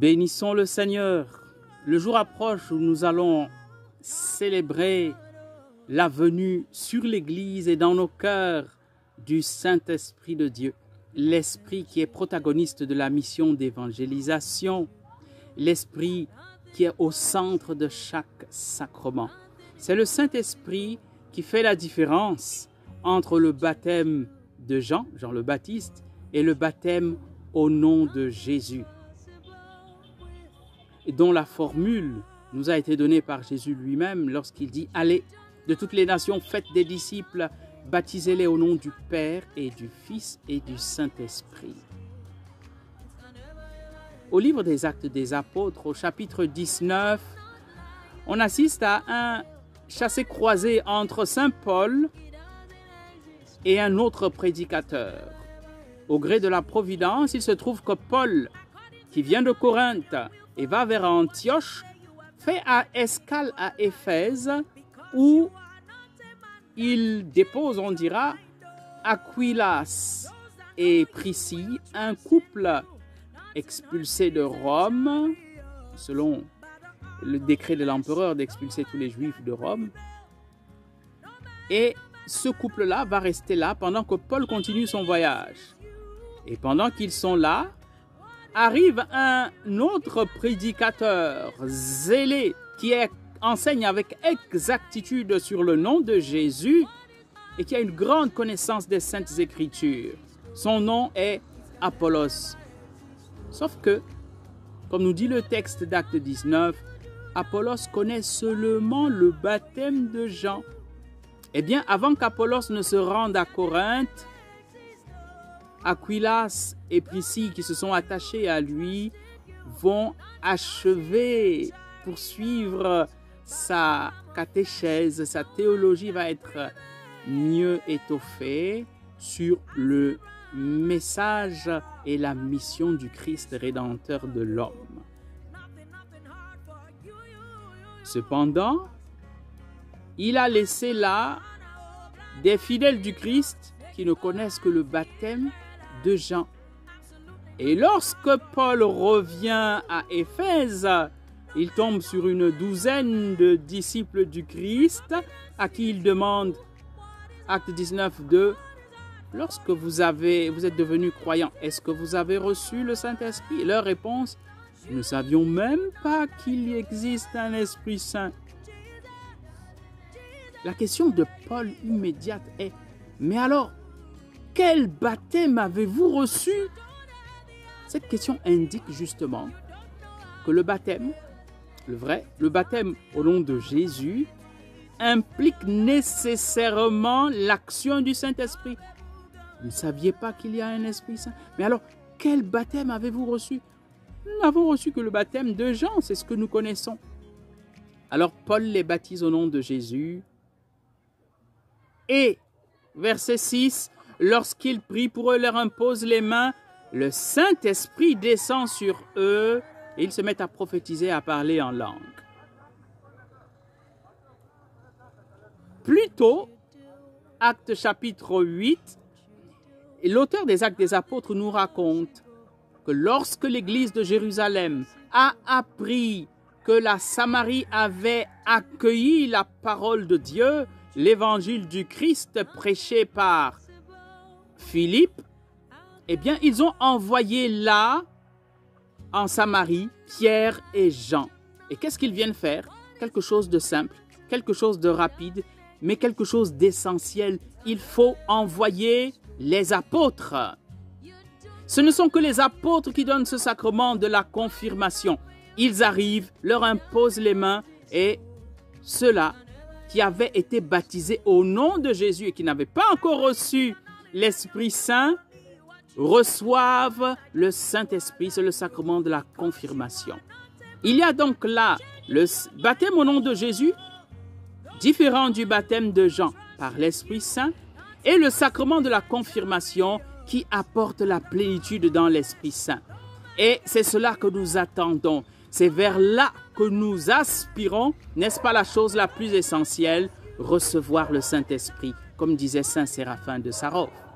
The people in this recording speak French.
Bénissons le Seigneur. Le jour approche où nous allons célébrer la venue sur l'Église et dans nos cœurs du Saint-Esprit de Dieu. L'Esprit qui est protagoniste de la mission d'évangélisation. L'Esprit qui est au centre de chaque sacrement. C'est le Saint-Esprit qui fait la différence entre le baptême de Jean le Baptiste, et le baptême au nom de Jésus, et dont la formule nous a été donnée par Jésus lui-même lorsqu'il dit « Allez, de toutes les nations, faites des disciples, baptisez-les au nom du Père et du Fils et du Saint-Esprit. » Au livre des Actes des Apôtres, au chapitre 19, on assiste à un chassé-croisé entre saint Paul et un autre prédicateur. Au gré de la providence, il se trouve que Paul, qui vient de Corinthe et va vers Antioche, fait escale à Éphèse, où il dépose, on dira, Aquilas et Priscille, un couple expulsé de Rome, selon le décret de l'empereur d'expulser tous les Juifs de Rome. Et ce couple-là va rester là pendant que Paul continue son voyage. Et pendant qu'ils sont là, arrive un autre prédicateur zélé qui enseigne avec exactitude sur le nom de Jésus et qui a une grande connaissance des Saintes Écritures. Son nom est Apollos. Sauf que, comme nous dit le texte d'Acte 19, Apollos connaît seulement le baptême de Jean. Eh bien, avant qu'Apollos ne se rende à Corinthe, Aquilas et Priscille, qui se sont attachés à lui, vont poursuivre sa catéchèse. Sa théologie va être mieux étoffée sur le message et la mission du Christ rédempteur de l'homme. Cependant, il a laissé là des fidèles du Christ qui ne connaissent que le baptême de Jean. Et lorsque Paul revient à Éphèse, il tombe sur une douzaine de disciples du Christ à qui il demande, Acte 19, 2, lorsque vous êtes devenus croyants, est-ce que vous avez reçu le Saint-Esprit? Et leur réponse, nous ne savions même pas qu'il existe un Esprit Saint. La question de Paul immédiate est, mais alors, quel baptême avez-vous reçu? Cette question indique justement que le baptême, le baptême au nom de Jésus, implique nécessairement l'action du Saint-Esprit. Vous ne saviez pas qu'il y a un Esprit Saint. Mais alors, quel baptême avez-vous reçu? Nous n'avons reçu que le baptême de Jean, c'est ce que nous connaissons. Alors Paul les baptise au nom de Jésus. Et, verset 6, lorsqu'il prie pour eux, leur impose les mains, le Saint-Esprit descend sur eux et ils se mettent à prophétiser, à parler en langue. Plus tôt, Actes chapitre 8, l'auteur des Actes des Apôtres nous raconte que lorsque l'église de Jérusalem a appris que la Samarie avait accueilli la parole de Dieu, l'évangile du Christ prêché par Philippe, eh bien, ils ont envoyé là, en Samarie, Pierre et Jean. Et qu'est-ce qu'ils viennent faire? Quelque chose de simple, quelque chose de rapide, mais quelque chose d'essentiel. Il faut envoyer les apôtres. Ce ne sont que les apôtres qui donnent ce sacrement de la confirmation. Ils arrivent, leur imposent les mains et ceux-là qui avaient été baptisés au nom de Jésus et qui n'avaient pas encore reçu l'Esprit Saint, reçoivent le Saint-Esprit, c'est le sacrement de la confirmation. Il y a donc là le baptême au nom de Jésus, différent du baptême de Jean par l'Esprit Saint, et le sacrement de la confirmation qui apporte la plénitude dans l'Esprit Saint. Et c'est cela que nous attendons. C'est vers là que nous aspirons, n'est-ce pas la chose la plus essentielle, recevoir le Saint-Esprit, comme disait Saint Séraphin de Sarov.